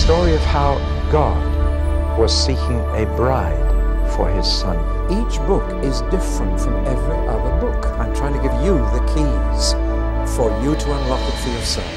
story of how God was seeking a bride for his son. Each book is different from every other book. I'm trying to give you the keys for you to unlock it for yourself.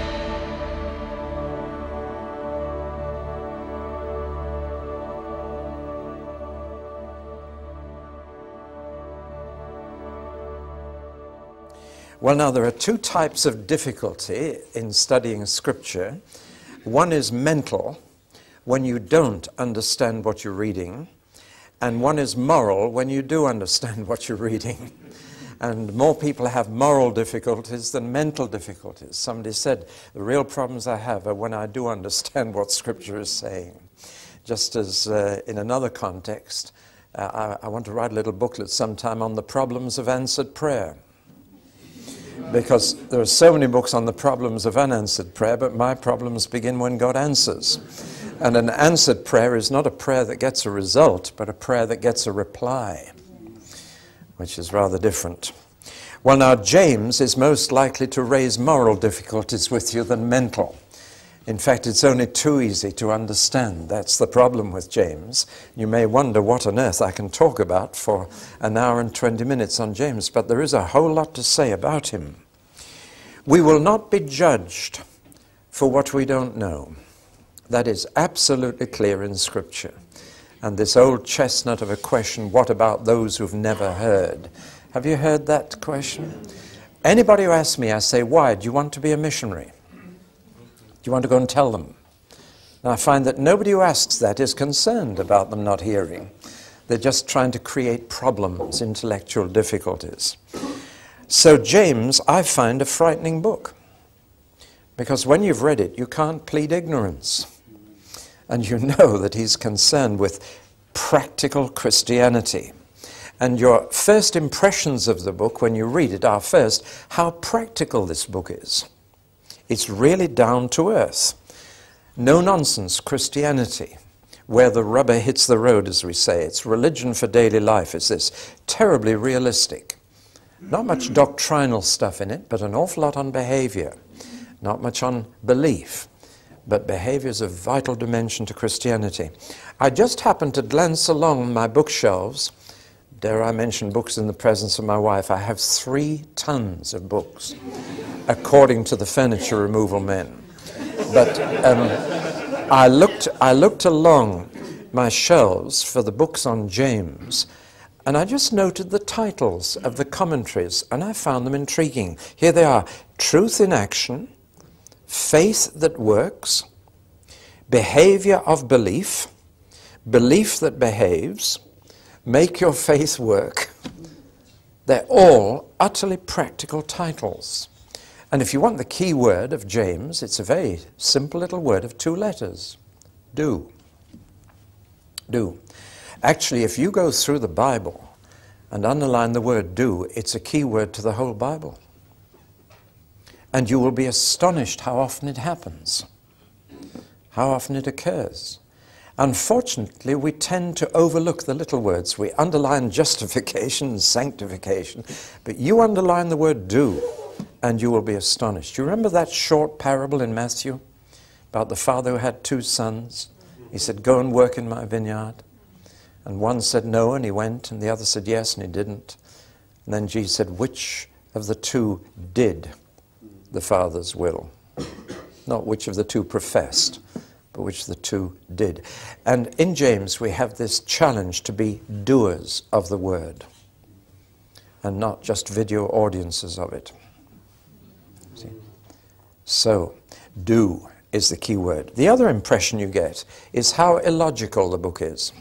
Well, now, there are two types of difficulty in studying Scripture. One is mental, when you don't understand what you're reading, and one is moral, when you do understand what you're reading. And more people have moral difficulties than mental difficulties. Somebody said, the real problems I have are when I do understand what Scripture is saying. Just as in another context, I want to write a little booklet sometime on the problems of answered prayer. Because there are so many books on the problems of unanswered prayer, but my problems begin when God answers. And an answered prayer is not a prayer that gets a result, but a prayer that gets a reply, which is rather different. Well, now, James is most likely to raise moral difficulties with you than mental. In fact, it's only too easy to understand. That's the problem with James. You may wonder what on earth I can talk about for an hour and 20 minutes on James, but there is a whole lot to say about him. We will not be judged for what we don't know. That is absolutely clear in Scripture. And this old chestnut of a question, what about those who've never heard? Have you heard that question? Anybody who asks me, I say, why? Do you want to be a missionary? Do you want to go and tell them? And I find that nobody who asks that is concerned about them not hearing. They're just trying to create problems, intellectual difficulties. So James, I find a frightening book. Because when you've read it, you can't plead ignorance. And you know that he's concerned with practical Christianity. And your first impressions of the book when you read it are first, how practical this book is. It's really down to earth. No-nonsense Christianity, where the rubber hits the road, as we say. It's religion for daily life. It's this terribly realistic. Not much doctrinal stuff in it, but an awful lot on behaviour. Not much on belief, but behaviour is a vital dimension to Christianity. I just happened to glance along my bookshelves. Dare I mention books in the presence of my wife? I have 3 tons of books, according to the furniture removal men. But I looked along my shelves for the books on James, and I just noted the titles of the commentaries, and I found them intriguing. Here they are: Truth in Action, Faith That Works, Behaviour of Belief, Belief That Behaves, Make Your Faith Work. They're all utterly practical titles. And if you want the key word of James, it's a very simple little word of 2 letters. Do. Do. Actually, if you go through the Bible and underline the word do, it's a key word to the whole Bible. And you will be astonished how often it happens, how often it occurs. Unfortunately, we tend to overlook the little words. We underline justification and sanctification, but you underline the word do, and you will be astonished. You remember that short parable in Matthew about the father who had 2 sons? He said, go and work in my vineyard. And one said no, and he went, and the other said yes, and he didn't. And then Jesus said, which of the 2 did the Father's will? Not which of the 2 professed, but which of the 2 did. And in James we have this challenge to be doers of the word, and not just video audiences of it. See? So, do is the key word. The other impression you get is how illogical the book is.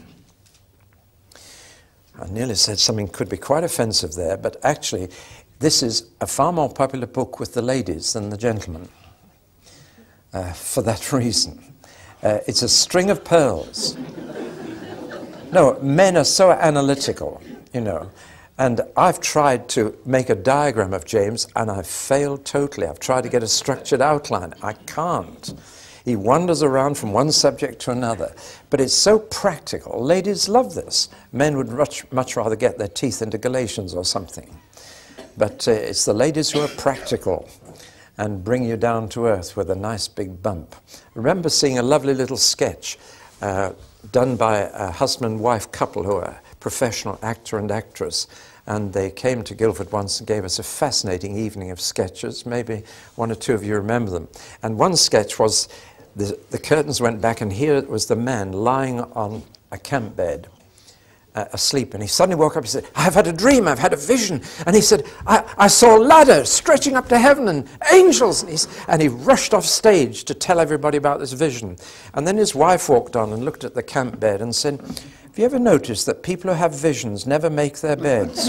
I nearly said something could be quite offensive there, but actually this is a far more popular book with the ladies than the gentlemen, for that reason. It's a string of pearls. No, men are so analytical, you know, and I've tried to make a diagram of James, and I've failed totally. I've tried to get a structured outline. I can't. He wanders around from one subject to another. But it's so practical. Ladies love this. Men would much rather get their teeth into Galatians or something. But it's the ladies who are practical. and bring you down to earth with a nice big bump. I remember seeing a lovely little sketch done by a husband-wife couple who are professional actor and actress, and they came to Guildford once and gave us a fascinating evening of sketches. Maybe one or two of you remember them. And one sketch was the curtains went back, and here was the man lying on a camp bed, asleep, and he suddenly woke up. He said, "I've had a dream, I've had a vision." And he said, I saw ladders stretching up to heaven and angels. And he rushed off stage to tell everybody about this vision. And then his wife walked on and looked at the camp bed and said, "Have you ever noticed that people who have visions never make their beds?"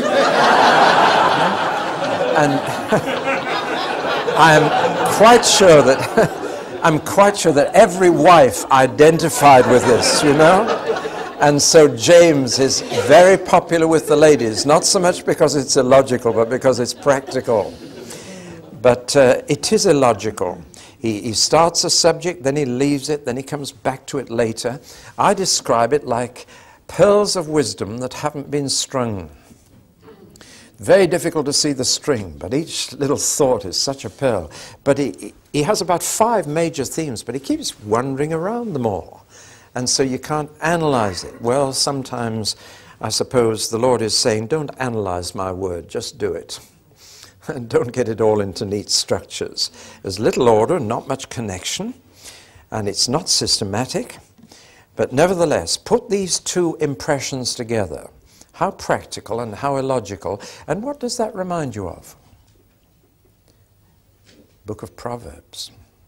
And I'm quite sure that every wife identified with this, you know? And so James is very popular with the ladies, not so much because it's illogical, but because it's practical. But it is illogical. He starts a subject, then he leaves it, then he comes back to it later. I describe it like pearls of wisdom that haven't been strung. Very difficult to see the string, but each little thought is such a pearl. But he has about 5 major themes, but he keeps wandering around them all. And so you can't analyze it. Well, sometimes I suppose the Lord is saying, don't analyze my word, just do it. And don't get it all into neat structures. There's little order, not much connection, and it's not systematic. But nevertheless, put these two impressions together. How practical and how illogical. And what does that remind you of? Book of Proverbs.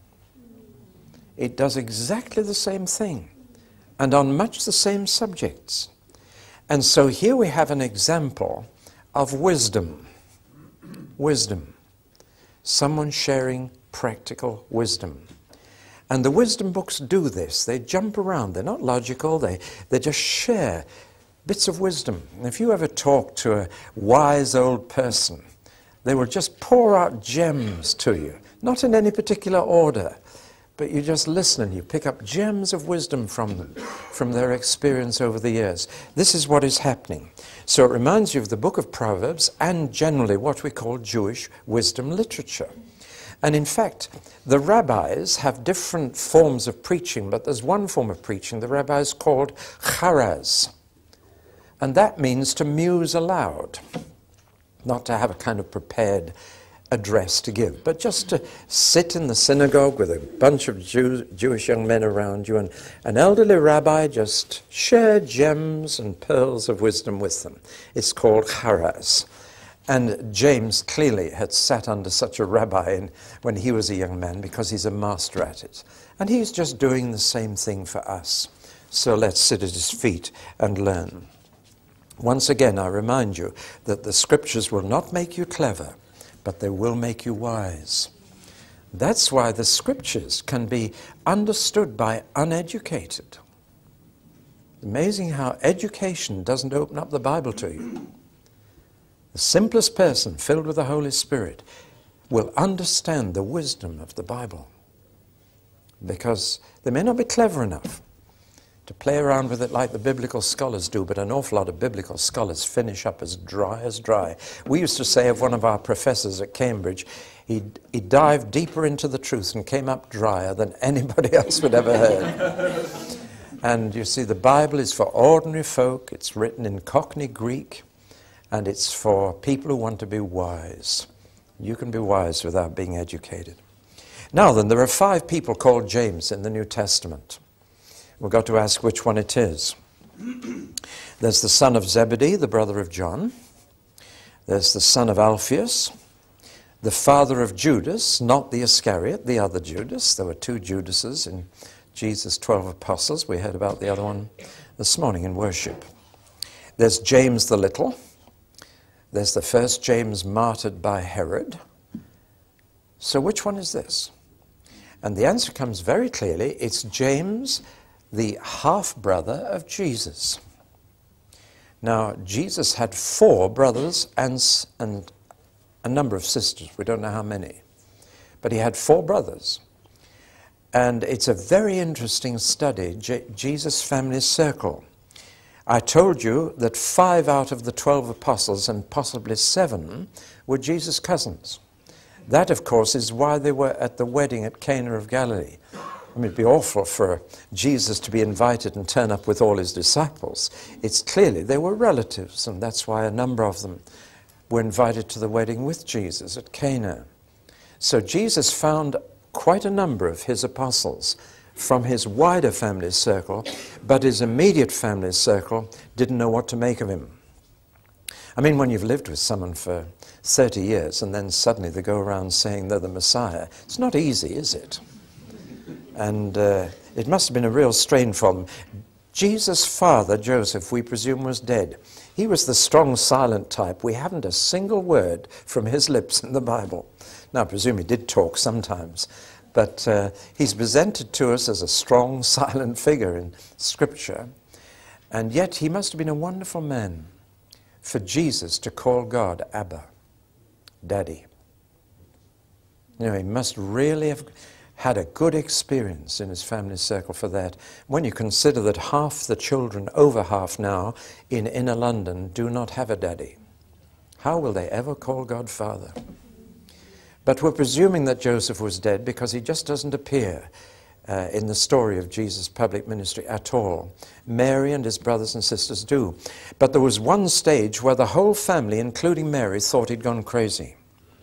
It does exactly the same thing, and on much the same subjects. And so here we have an example of wisdom. Wisdom. Someone sharing practical wisdom. And the wisdom books do this. They jump around. They're not logical. They just share bits of wisdom. And if you ever talk to a wise old person, they will just pour out gems to you. Not in any particular order, but you just listen and you pick up gems of wisdom from them, from their experience over the years. This is what is happening. So it reminds you of the book of Proverbs and generally what we call Jewish wisdom literature. And in fact, the rabbis have different forms of preaching, but there's one form of preaching the rabbis called charaz. And that means to muse aloud, not to have a kind of prepared address to give, but just to sit in the synagogue with a bunch of Jewish young men around you, and an elderly rabbi just share gems and pearls of wisdom with them. It's called charaz. And James clearly had sat under such a rabbi when he was a young man, because he's a master at it. And he's just doing the same thing for us. So let's sit at his feet and learn. Once again, I remind you that the scriptures will not make you clever, but they will make you wise. That's why the scriptures can be understood by uneducated. Amazing how education doesn't open up the Bible to you. The simplest person filled with the Holy Spirit will understand the wisdom of the Bible, because they may not be clever enough to play around with it like the biblical scholars do, but an awful lot of biblical scholars finish up as dry as dry. We used to say of one of our professors at Cambridge, he dived deeper into the truth and came up drier than anybody else would ever heard. And you see, the Bible is for ordinary folk. It's written in Cockney Greek, and it's for people who want to be wise. You can be wise without being educated. Now then, there are 5 people called James in the New Testament. We've got to ask which one it is. There's the son of Zebedee, the brother of John. There's the son of Alphaeus, the father of Judas, not the Iscariot, the other Judas. There were 2 Judases in Jesus' 12 apostles. We heard about the other one this morning in worship. There's James the Little. There's the first James martyred by Herod. So which one is this? And the answer comes very clearly. It's James, the half-brother of Jesus. Now, Jesus had 4 brothers and a number of sisters. We don't know how many. But he had 4 brothers. And it's a very interesting study, Jesus' family circle. I told you that 5 out of the 12 apostles, and possibly 7, were Jesus' cousins. That, of course, is why they were at the wedding at Cana of Galilee. I mean, it'd be awful for Jesus to be invited and turn up with all his disciples. It's clearly they were relatives, and that's why a number of them were invited to the wedding with Jesus at Cana. So Jesus found quite a number of his apostles from his wider family circle, but his immediate family circle didn't know what to make of him. I mean, when you've lived with someone for 30 years and then suddenly they go around saying they're the Messiah, it's not easy, is it? And it must have been a real strain for them. Jesus' father, Joseph, we presume, was dead. He was the strong, silent type. We haven't a single word from his lips in the Bible. Now, I presume he did talk sometimes, but he's presented to us as a strong, silent figure in Scripture. And yet he must have been a wonderful man for Jesus to call God Abba, Daddy. You know, he must really have had a good experience in his family circle for that. When you consider that half the children, over half now, in inner London do not have a daddy, how will they ever call God Father? But we're presuming that Joseph was dead because he just doesn't appear in the story of Jesus' public ministry at all. Mary and his brothers and sisters do. But there was one stage where the whole family, including Mary, thought he'd gone crazy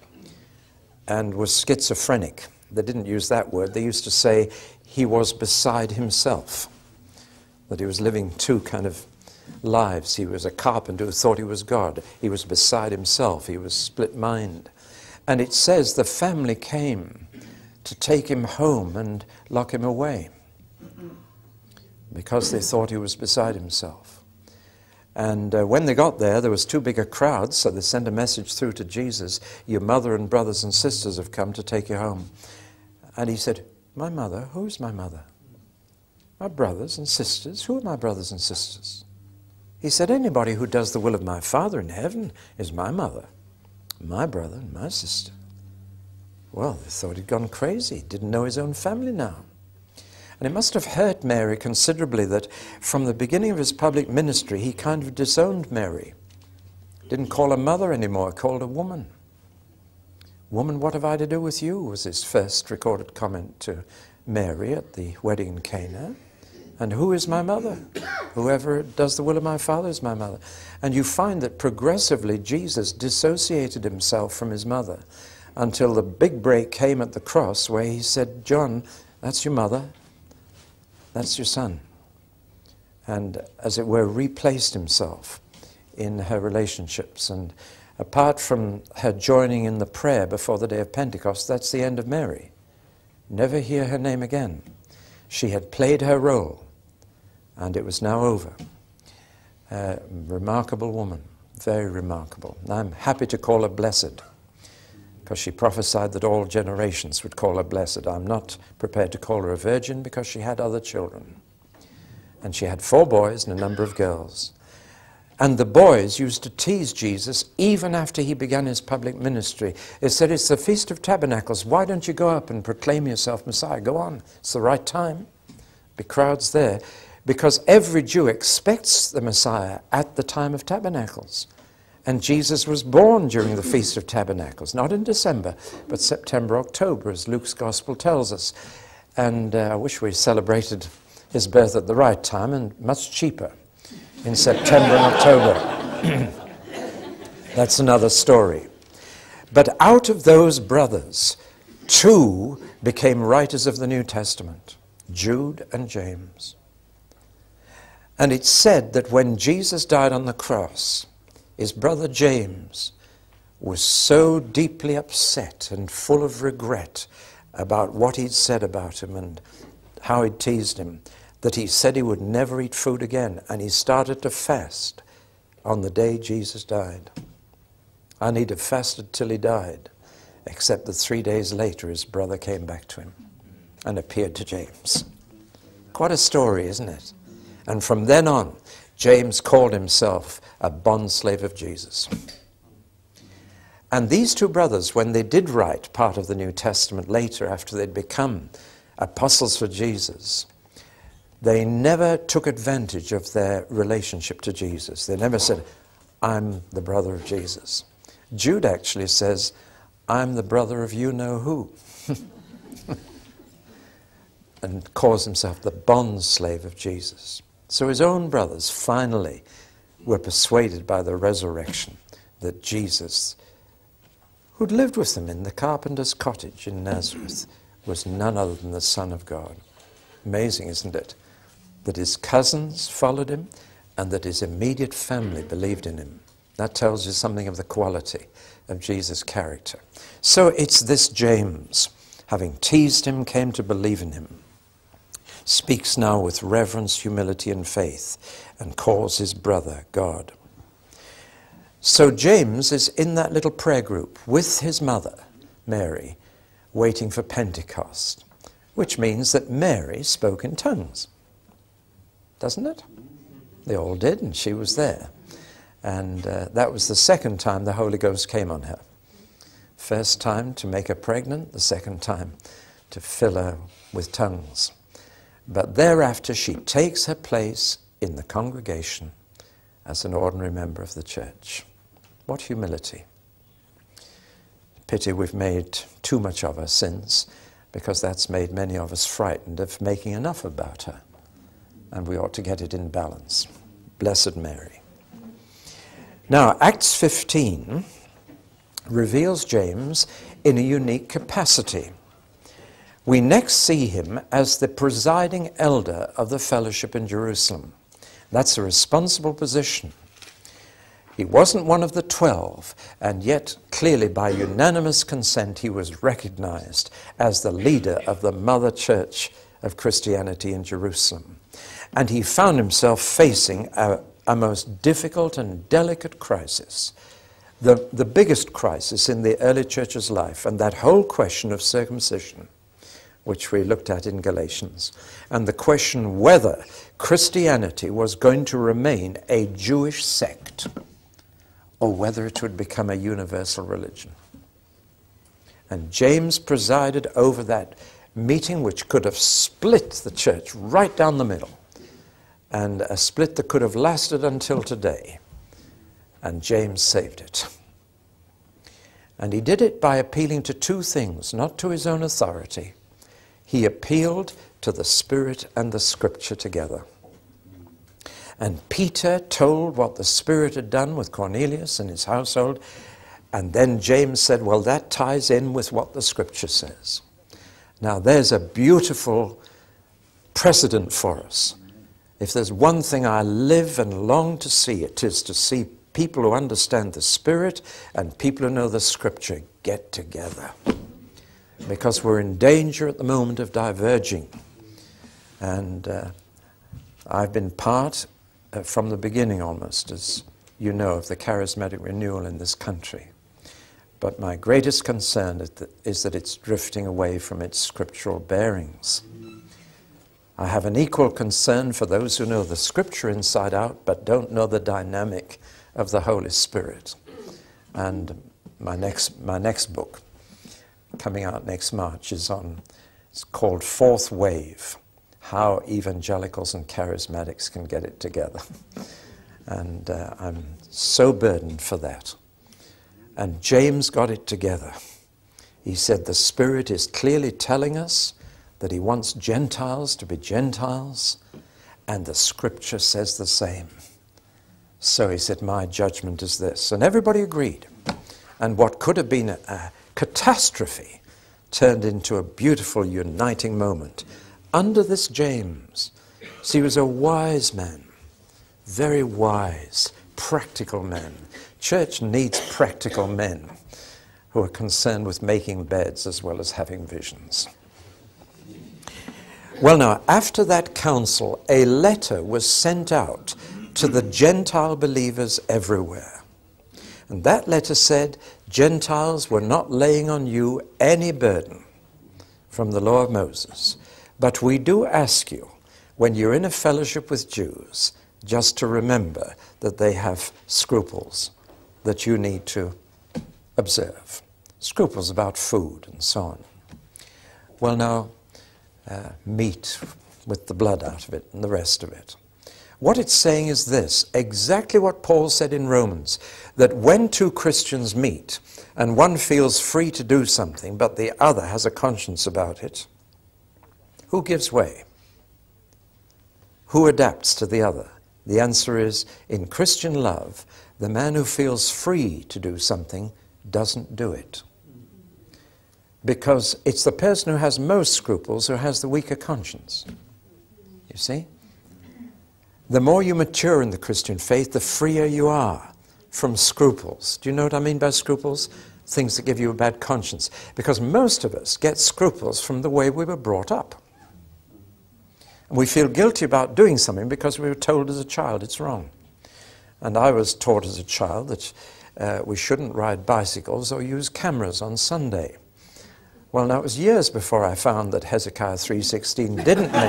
and was schizophrenic. They didn't use that word. They used to say he was beside himself, that he was living two kind of lives. He was a carpenter who thought he was God. He was beside himself. He was split-minded. And it says the family came to take him home and lock him away because they thought he was beside himself. And when they got there, there was too big a crowd, so they sent a message through to Jesus, your mother and brothers and sisters have come to take you home. And he said, my mother? Who's my mother? My brothers and sisters? Who are my brothers and sisters? He said, anybody who does the will of my Father in heaven is my mother, my brother and my sister. Well, they thought he'd gone crazy. He didn't know his own family now. And it must have hurt Mary considerably that from the beginning of his public ministry, he kind of disowned Mary. Didn't call her mother anymore, called her woman. Woman, what have I to do with you? Was his first recorded comment to Mary at the wedding in Cana. And who is my mother? Whoever does the will of my Father is my mother. And you find that progressively Jesus dissociated himself from his mother until the big break came at the cross where he said, John, that's your mother, that's your son. And as it were, replaced himself in her relationships. And apart from her joining in the prayer before the day of Pentecost, that's the end of Mary. Never hear her name again. She had played her role, and it was now over. Remarkable woman, very remarkable. I'm happy to call her blessed, because she prophesied that all generations would call her blessed. I'm not prepared to call her a virgin because she had other children. And she had 4 boys and a number of girls. And the boys used to tease Jesus even after he began his public ministry. They said, it's the Feast of Tabernacles. Why don't you go up and proclaim yourself Messiah? Go on. It's the right time. Be crowds there. Because every Jew expects the Messiah at the time of Tabernacles. And Jesus was born during the Feast of Tabernacles, not in December, but September, October, as Luke's Gospel tells us. And I wish we celebrated his birth at the right time and much cheaper, in September and October. That's another story. But out of those brothers, 2 became writers of the New Testament, Jude and James. And it's said that when Jesus died on the cross, his brother James was so deeply upset and full of regret about what he'd said about him and how he'd teased him, that he said he would never eat food again, and he started to fast on the day Jesus died. And he'd have fasted till he died, except that 3 days later his brother came back to him and appeared to James. Quite a story, isn't it? And from then on, James called himself a bondslave of Jesus. And these 2 brothers, when they did write part of the New Testament later, after they'd become apostles for Jesus, they never took advantage of their relationship to Jesus. They never said, I'm the brother of Jesus. Jude actually says, I'm the brother of you-know-who. And calls himself the bond slave of Jesus. So his own brothers finally were persuaded by the resurrection that Jesus, who'd lived with them in the carpenter's cottage in Nazareth, was none other than the Son of God. Amazing, isn't it? That his cousins followed him and that his immediate family believed in him. That tells you something of the quality of Jesus' character. So it's this James, having teased him, came to believe in him, speaks now with reverence, humility, and faith, and calls his brother God. So James is in that little prayer group with his mother, Mary, waiting for Pentecost, which means that Mary spoke in tongues. Doesn't it? They all did, and she was there. And that was the second time the Holy Ghost came on her. First time to make her pregnant, the second time to fill her with tongues. But thereafter she takes her place in the congregation as an ordinary member of the church. What humility. Pity we've made too much of her since, because that's made many of us frightened of making enough about her. And we ought to get it in balance. Blessed Mary. Now, Acts 15 reveals James in a unique capacity. We next see him as the presiding elder of the fellowship in Jerusalem. That's a responsible position. He wasn't one of the 12, and yet clearly by unanimous consent he was recognized as the leader of the mother church of Christianity in Jerusalem. And he found himself facing a most difficult and delicate crisis, the biggest crisis in the early church's life, and that whole question of circumcision, which we looked at in Galatians, and the question whether Christianity was going to remain a Jewish sect or whether it would become a universal religion. And James presided over that meeting which could have split the church right down the middle, and a split that could have lasted until today. And James saved it. And he did it by appealing to two things, not to his own authority. He appealed to the Spirit and the Scripture together. And Peter told what the Spirit had done with Cornelius and his household, and then James said, well, that ties in with what the Scripture says. Now, there's a beautiful precedent for us. If there's one thing I live and long to see, it is to see people who understand the Spirit and people who know the Scripture get together. Because we're in danger at the moment of diverging. And I've been part, from the beginning almost, as you know, of the charismatic renewal in this country. But my greatest concern is that it's drifting away from its scriptural bearings. I have an equal concern for those who know the Scripture inside out, but don't know the dynamic of the Holy Spirit. And my next book, coming out next March, it's called Fourth Wave, How Evangelicals and Charismatics Can Get It Together. And I'm so burdened for that. And James got it together. He said the Spirit is clearly telling us that he wants Gentiles to be Gentiles, and the Scripture says the same. So he said, my judgment is this. And everybody agreed. And what could have been a catastrophe turned into a beautiful uniting moment under this James. So he was a wise man, very wise, practical man. Church needs practical men who are concerned with making beds as well as having visions. Well, now, after that council, a letter was sent out to the Gentile believers everywhere. And that letter said, Gentiles, we're not laying on you any burden from the law of Moses, but we do ask you, when you're in a fellowship with Jews, just to remember that they have scruples that you need to observe. Scruples about food and so on. Well, now, meat with the blood out of it and the rest of it. What it's saying is this, exactly what Paul said in Romans, that when two Christians meet and one feels free to do something but the other has a conscience about it, who gives way? Who adapts to the other? The answer is, in Christian love, the man who feels free to do something doesn't do it. Because it's the person who has most scruples who has the weaker conscience. You see? The more you mature in the Christian faith, the freer you are from scruples. Do you know what I mean by scruples? Things that give you a bad conscience. Because most of us get scruples from the way we were brought up. And we feel guilty about doing something because we were told as a child it's wrong. And I was taught as a child that we shouldn't ride bicycles or use cameras on Sunday. Well, now it was years before I found that Hezekiah 3:16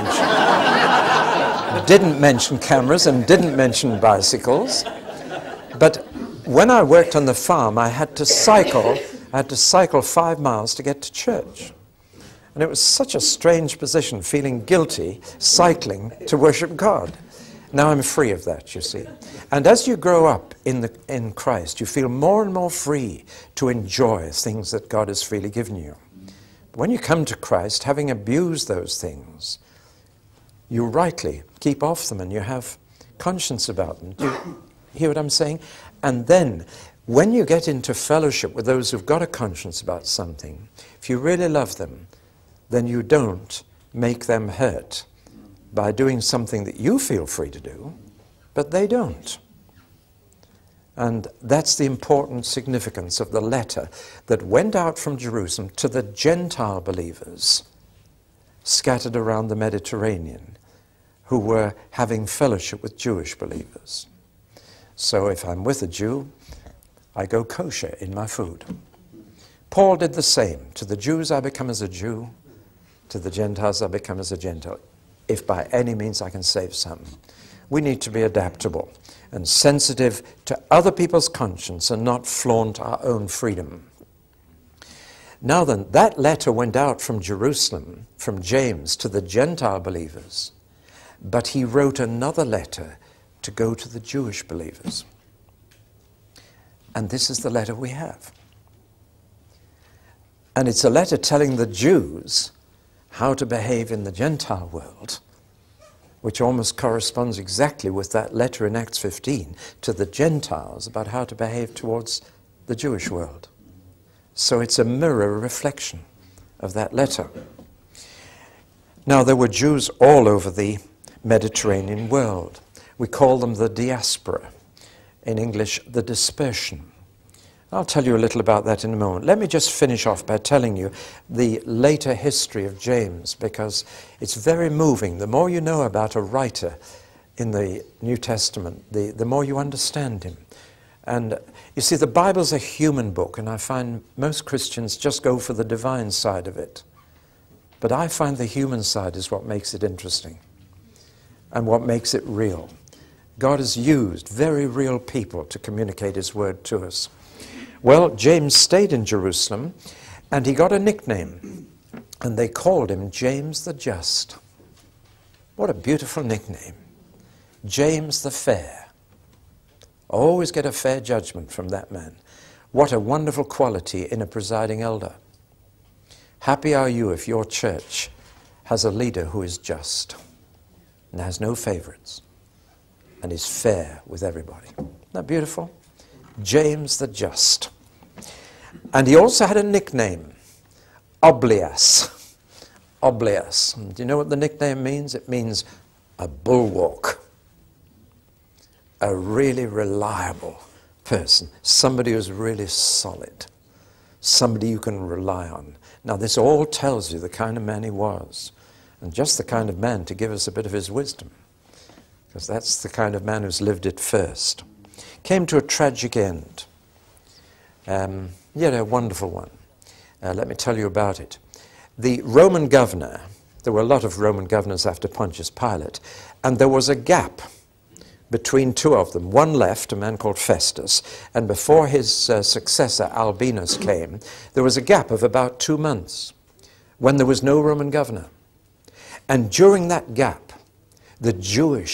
didn't mention cameras and didn't mention bicycles. But when I worked on the farm, I had to cycle 5 miles to get to church. And it was such a strange position, feeling guilty, cycling to worship God. Now I'm free of that, you see. And as you grow up in Christ, you feel more and more free to enjoy things that God has freely given you. When you come to Christ, having abused those things, you rightly keep off them and you have conscience about them. Do you hear what I'm saying? And then, when you get into fellowship with those who've got a conscience about something, if you really love them, then you don't make them hurt by doing something that you feel free to do, but they don't. And that's the important significance of the letter that went out from Jerusalem to the Gentile believers scattered around the Mediterranean who were having fellowship with Jewish believers. So if I'm with a Jew, I go kosher in my food. Paul did the same. To the Jews I become as a Jew, to the Gentiles I become as a Gentile, if by any means I can save some. We need to be adaptable and sensitive to other people's conscience and not flaunt our own freedom. Now then, that letter went out from Jerusalem, from James, to the Gentile believers, but he wrote another letter to go to the Jewish believers. And this is the letter we have. And it's a letter telling the Jews how to behave in the Gentile world, which almost corresponds exactly with that letter in Acts 15 to the Gentiles about how to behave towards the Jewish world. So it's a mirror reflection of that letter. Now, there were Jews all over the Mediterranean world. We call them the diaspora. In English, the dispersion. I'll tell you a little about that in a moment. Let me just finish off by telling you the later history of James, because it's very moving. The more you know about a writer in the New Testament, the more you understand him. And you see, the Bible's a human book, and I find most Christians just go for the divine side of it. But I find the human side is what makes it interesting and what makes it real. God has used very real people to communicate his word to us. Well, James stayed in Jerusalem, and he got a nickname, and they called him James the Just. What a beautiful nickname. James the Fair. Always get a fair judgment from that man. What a wonderful quality in a presiding elder. Happy are you if your church has a leader who is just and has no favorites and is fair with everybody. Isn't that beautiful? James the Just. And he also had a nickname, Oblias. Oblias. Do you know what the nickname means? It means a bulwark. A really reliable person. Somebody who's really solid. Somebody you can rely on. Now, this all tells you the kind of man he was. And just the kind of man to give us a bit of his wisdom. Because that's the kind of man who's lived it first. Came to a tragic end. Yet a wonderful one. Let me tell you about it. The Roman governor, there were a lot of Roman governors after Pontius Pilate, and there was a gap between two of them. One left, a man called Festus, and before his successor, Albinus, came, there was a gap of about 2 months when there was no Roman governor. And during that gap, the Jewish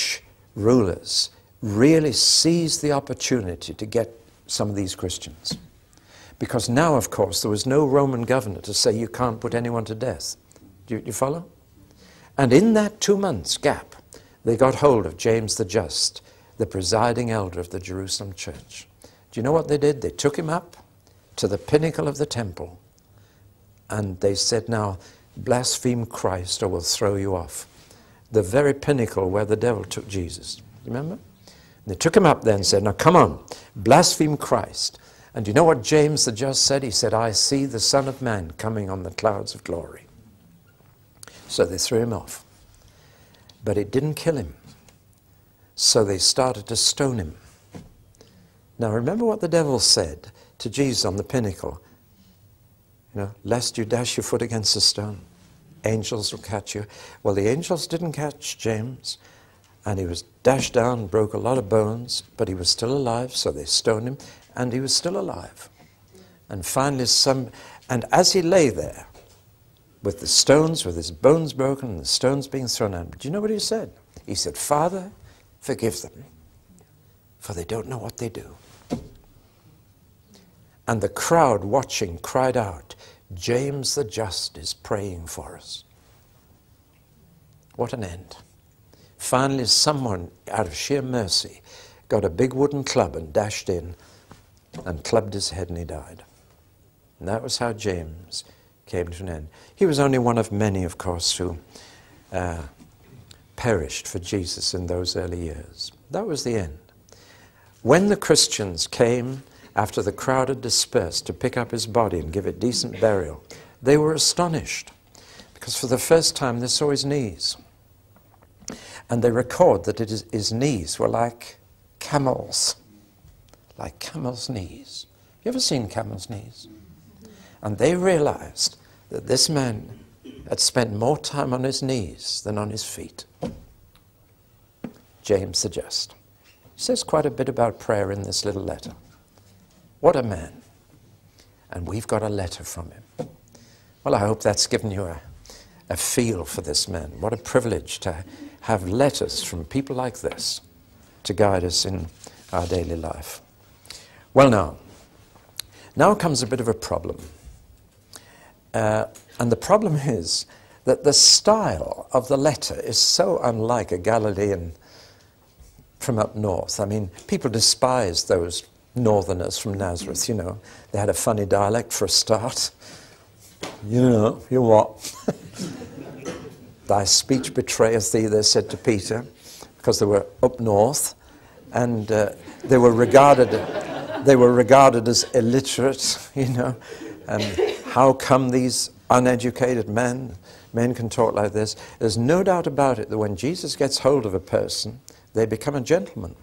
rulers really seized the opportunity to get some of these Christians. Because now, of course, there was no Roman governor to say you can't put anyone to death. Do you follow? And in that 2 months gap, they got hold of James the Just, the presiding elder of the Jerusalem church. Do you know what they did? They took him up to the pinnacle of the temple, and they said, now, blaspheme Christ or we'll throw you off. The very pinnacle where the devil took Jesus. You remember? And they took him up there and said, now come on, blaspheme Christ. And do you know what James the Just said? He said, I see the Son of Man coming on the clouds of glory. So they threw him off. But it didn't kill him. So they started to stone him. Now remember what the devil said to Jesus on the pinnacle. You know, lest you dash your foot against a stone. Angels will catch you. Well, the angels didn't catch James. And he was dashed down, broke a lot of bones, but he was still alive, so they stoned him, and he was still alive. And finally and as he lay there, with the stones, with his bones broken, and the stones being thrown at him, do you know what he said? He said, Father, forgive them, for they don't know what they do. And the crowd watching cried out, James the Just is praying for us. What an end. Finally, someone, out of sheer mercy, got a big wooden club and dashed in and clubbed his head, and he died. And that was how James came to an end. He was only one of many, of course, who perished for Jesus in those early years. That was the end. When the Christians came, after the crowd had dispersed, to pick up his body and give it decent burial, they were astonished, because for the first time they saw his knees. And they record that his knees were like camels' knees. You ever seen camels' knees? And they realized that this man had spent more time on his knees than on his feet. James the Just. He says quite a bit about prayer in this little letter. What a man. And we've got a letter from him. Well, I hope that's given you a feel for this man. What a privilege to have letters from people like this to guide us in our daily life. Well, now comes a bit of a problem. And the problem is that the style of the letter is so unlike a Galilean from up north. I mean, people despise those northerners from Nazareth, you know. They had a funny dialect for a start. You know, you what? Thy speech betrayeth thee, they said to Peter, because they were up north, and they were regarded as illiterate, you know. And how come these uneducated men can talk like this? There's no doubt about it that when Jesus gets hold of a person, they become a gentleman.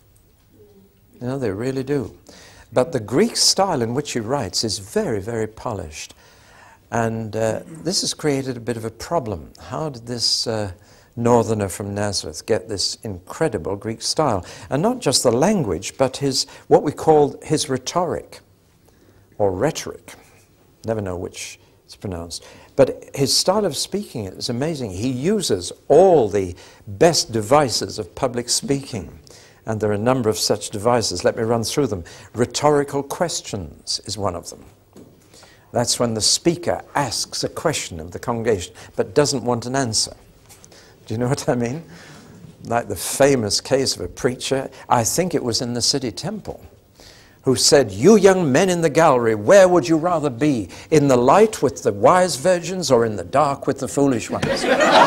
You know, they really do. But the Greek style in which he writes is very, very polished. And this has created a bit of a problem. How did this northerner from Nazareth get this incredible Greek style? And not just the language, but what we call his rhetoric, or rhetoric. Never know which it's pronounced. But his style of speaking is amazing. He uses all the best devices of public speaking. And there are a number of such devices. Let me run through them. Rhetorical questions is one of them. That's when the speaker asks a question of the congregation, but doesn't want an answer. Do you know what I mean? Like the famous case of a preacher, I think it was in the city temple, who said, you young men in the gallery, where would you rather be? In the light with the wise virgins or in the dark with the foolish ones? See?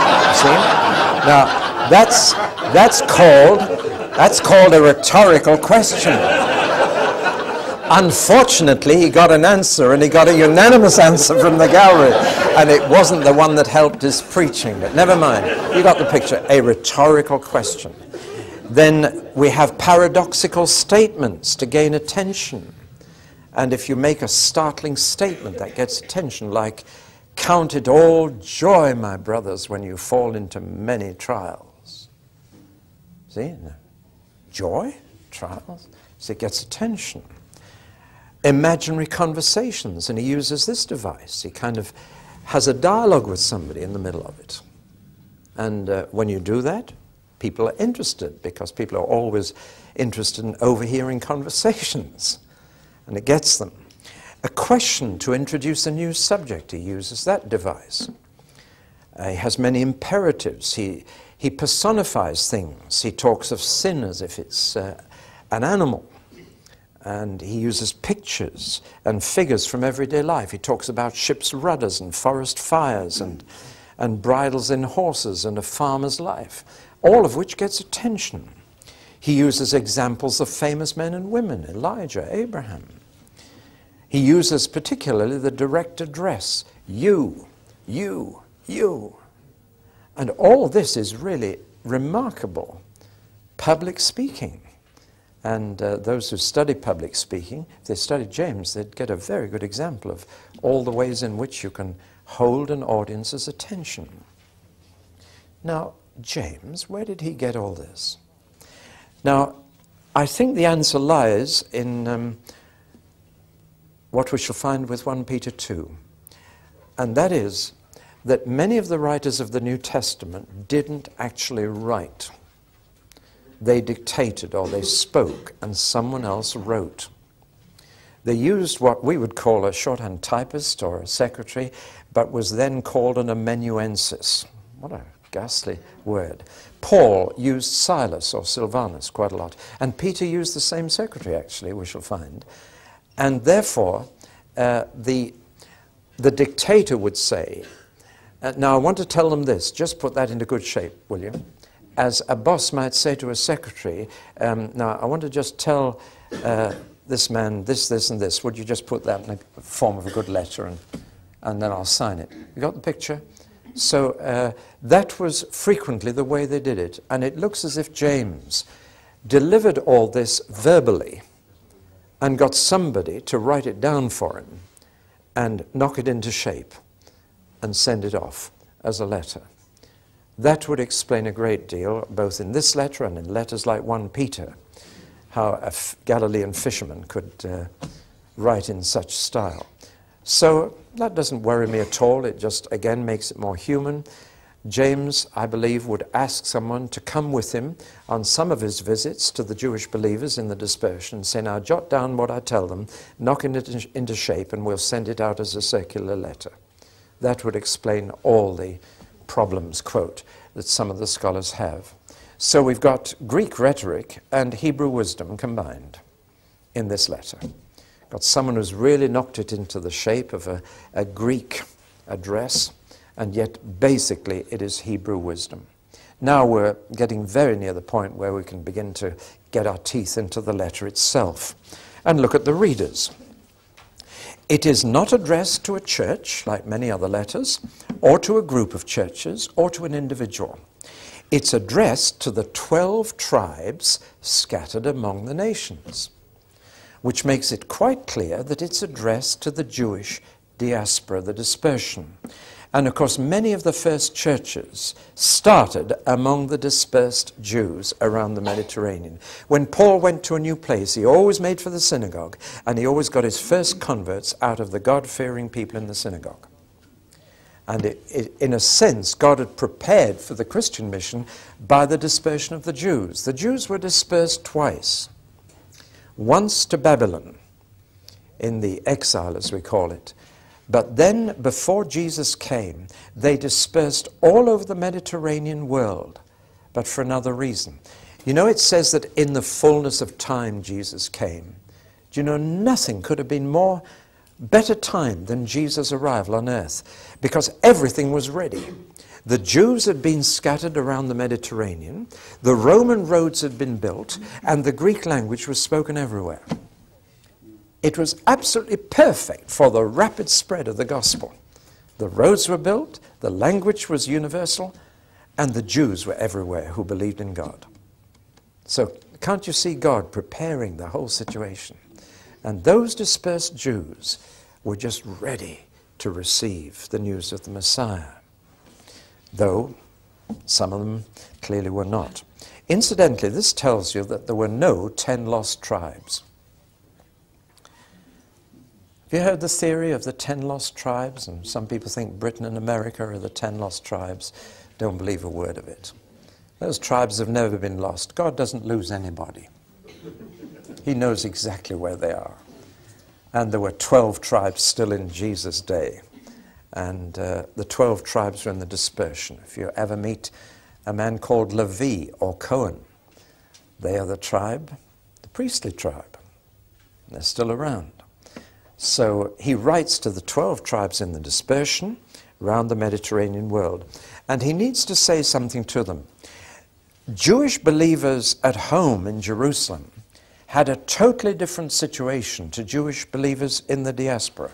Now, that's called a rhetorical question. Unfortunately, he got an answer, and he got a unanimous answer from the gallery, and it wasn't the one that helped his preaching, but never mind. You got the picture. A rhetorical question. Then we have paradoxical statements to gain attention. And if you make a startling statement that gets attention, like, count it all joy, my brothers, when you fall into many trials. See? Joy? Trials? So it gets attention. Imaginary conversations, and he uses this device. He kind of has a dialogue with somebody in the middle of it. And when you do that, people are interested, because people are always interested in overhearing conversations, and it gets them. A question to introduce a new subject, he uses that device. He has many imperatives. He personifies things. He talks of sin as if it's an animal. And he uses pictures and figures from everyday life. He talks about ship's rudders and forest fires and bridles in horses and a farmer's life, all of which gets attention. He uses examples of famous men and women, Elijah, Abraham. He uses particularly the direct address, you, you, you. And all this is really remarkable public speaking. And those who study public speaking, if they studied James, they'd get a very good example of all the ways in which you can hold an audience's attention. Now, James, where did he get all this? Now, I think the answer lies in what we shall find with 1 Peter 2. And that is that many of the writers of the New Testament didn't actually write. They dictated or they spoke, and someone else wrote. They used what we would call a shorthand typist or a secretary, but was then called an amanuensis. What a ghastly word. Paul used Silas or Silvanus quite a lot, and Peter used the same secretary, actually, we shall find. And therefore, the dictator would say, now I want to tell them this, just put that into good shape, will you? As a boss might say to a secretary, now I want to just tell this man this, this, and this. Would you just put that in the form of a good letter, and then I'll sign it. You got the picture? So that was frequently the way they did it. And it looks as if James delivered all this verbally and got somebody to write it down for him and knock it into shape and send it off as a letter. That would explain a great deal, both in this letter and in letters like 1 Peter, how a Galilean fisherman could write in such style. So that doesn't worry me at all. It just, again, makes it more human. James, I believe, would ask someone to come with him on some of his visits to the Jewish believers in the dispersion and say, now jot down what I tell them, knock it into shape, and we'll send it out as a circular letter. That would explain all the problems, quote, that some of the scholars have. So we've got Greek rhetoric and Hebrew wisdom combined in this letter. Got someone who's really knocked it into the shape of a Greek address, and yet basically it is Hebrew wisdom. Now we're getting very near the point where we can begin to get our teeth into the letter itself and look at the readers. It is not addressed to a church, like many other letters, or to a group of churches, or to an individual. It's addressed to the 12 tribes scattered among the nations, which makes it quite clear that it's addressed to the Jewish diaspora, the dispersion. And of course, many of the first churches started among the dispersed Jews around the Mediterranean. When Paul went to a new place, he always made for the synagogue, and he always got his first converts out of the God-fearing people in the synagogue. And in a sense, God had prepared for the Christian mission by the dispersion of the Jews. The Jews were dispersed twice. Once to Babylon, in the exile, as we call it. But then, before Jesus came, they dispersed all over the Mediterranean world, but for another reason. You know, it says that in the fullness of time Jesus came. Do you know, nothing could have been better time than Jesus' arrival on earth, because everything was ready. The Jews had been scattered around the Mediterranean, the Roman roads had been built, and the Greek language was spoken everywhere. It was absolutely perfect for the rapid spread of the gospel. The roads were built, the language was universal, and the Jews were everywhere who believed in God. So can't you see God preparing the whole situation? And those dispersed Jews were just ready to receive the news of the Messiah, though some of them clearly were not. Incidentally, this tells you that there were no 10 lost tribes. Have you heard the theory of the 10 lost tribes? And some people think Britain and America are the 10 lost tribes. Don't believe a word of it. Those tribes have never been lost. God doesn't lose anybody. He knows exactly where they are. And there were 12 tribes still in Jesus' day. And the 12 tribes were in the dispersion. If you ever meet a man called Levi or Cohen, they are the tribe, the priestly tribe. They're still around. So he writes to the 12 tribes in the dispersion around the Mediterranean world. And he needs to say something to them. Jewish believers at home in Jerusalem had a totally different situation to Jewish believers in the diaspora.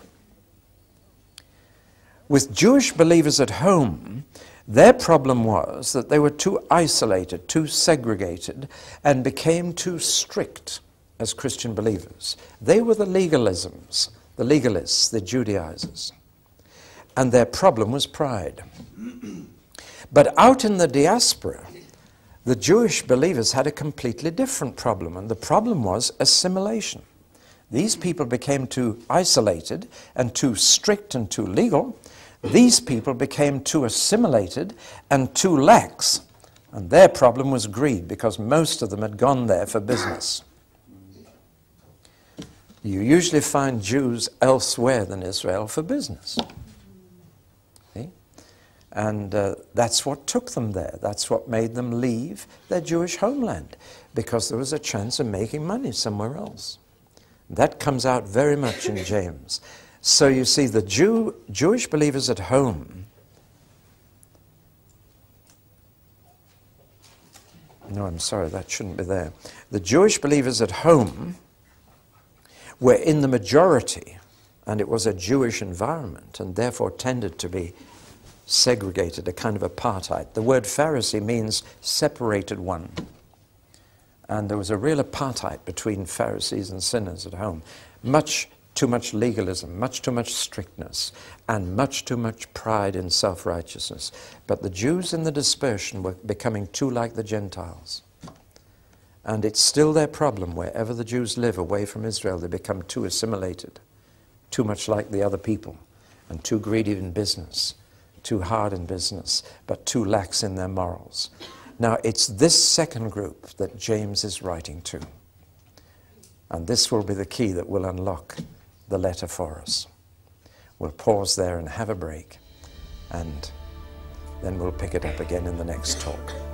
With Jewish believers at home, their problem was that they were too isolated, too segregated, and became too strict as Christian believers. They were the legalists, the Judaizers. And their problem was pride. But out in the diaspora, the Jewish believers had a completely different problem, and the problem was assimilation. These people became too isolated and too strict and too legal. These people became too assimilated and too lax, and their problem was greed, because most of them had gone there for business. You usually find Jews elsewhere than Israel for business. See? And that's what took them there. That's what made them leave their Jewish homeland, because there was a chance of making money somewhere else. That comes out very much in James. So you see, the Jewish believers at home, no, I'm sorry, that shouldn't be there. The Jewish believers at home were in the majority, and it was a Jewish environment, and therefore tended to be segregated, a kind of apartheid. The word Pharisee means separated one. And there was a real apartheid between Pharisees and sinners at home. Much too much legalism, much too much strictness, and much too much pride in self-righteousness. But the Jews in the dispersion were becoming too like the Gentiles. And it's still their problem. Wherever the Jews live away from Israel, they become too assimilated, too much like the other people, and too greedy in business, too hard in business, but too lax in their morals. Now, it's this second group that James is writing to. And this will be the key that will unlock the letter for us. We'll pause there and have a break, and then we'll pick it up again in the next talk.